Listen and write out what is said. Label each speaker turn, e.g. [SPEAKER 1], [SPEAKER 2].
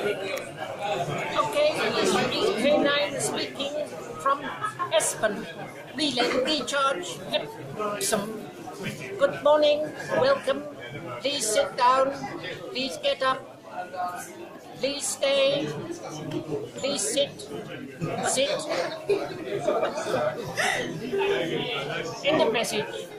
[SPEAKER 1] Okay, this is K9 speaking from Espom. Recharge Espom. Good morning, welcome. Please sit down, please get up, please stay, please sit. End the message.